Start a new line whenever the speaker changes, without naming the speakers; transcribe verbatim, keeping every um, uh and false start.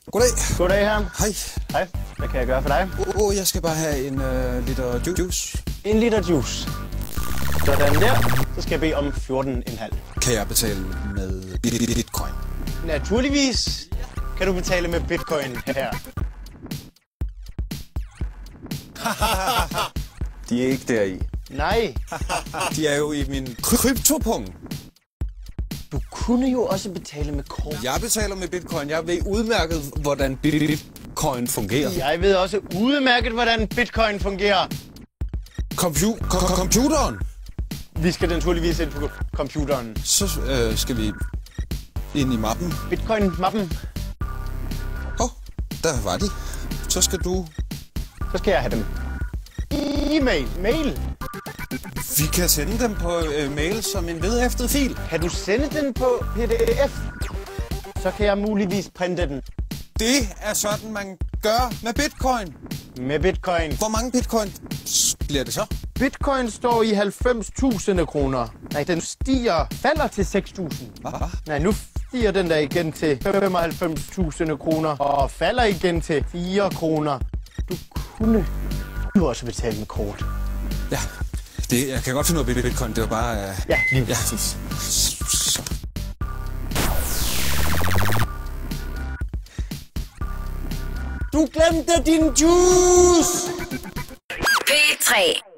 Goddag.
Goddag her.
Hej.
Hej. Hvad kan jeg gøre for dig?
Åh, oh, jeg skal bare have en uh, liter ju juice.
En liter juice. Sådan der. Så skal jeg bede om fjorten komma fem.
Kan jeg betale med bitcoin?
Naturligvis kan du betale med bitcoin her.
De er ikke deri.
Nej.
De er jo i min kryptopunkt.
Du kunne jo også betale med kort.
Jeg betaler med bitcoin. Jeg ved udmærket, hvordan bitcoin fungerer.
Jeg ved også udmærket, hvordan bitcoin fungerer.
Compu com computeren?
Vi skal naturligvis ind på computeren.
Så øh, skal vi ind i mappen.
Bitcoin-mappen.
Åh, oh, der var de. Så skal du...
Så skal jeg have dem. E-mail. Mail.
Vi kan sende dem på øh, mail som en vedhæftet fil.
Kan du sende den på P D F? Så kan jeg muligvis printe den.
Det er sådan, man gør med bitcoin.
Med bitcoin.
Hvor mange bitcoin bliver det så?
Bitcoin står i halvfems tusind kroner. Nej, den stiger, falder til seks tusind.
Hvad?
Nej, nu stiger den der igen til femoghalvfems tusind kroner. Og falder igen til fire kroner. Du kunne jo også betale med kort.
Ja, det, jeg kan godt finde ud af bitcoin. Det var bare... Uh...
Ja, lige
ja.
præcis.
Så.
Du glemte din juice!
P tre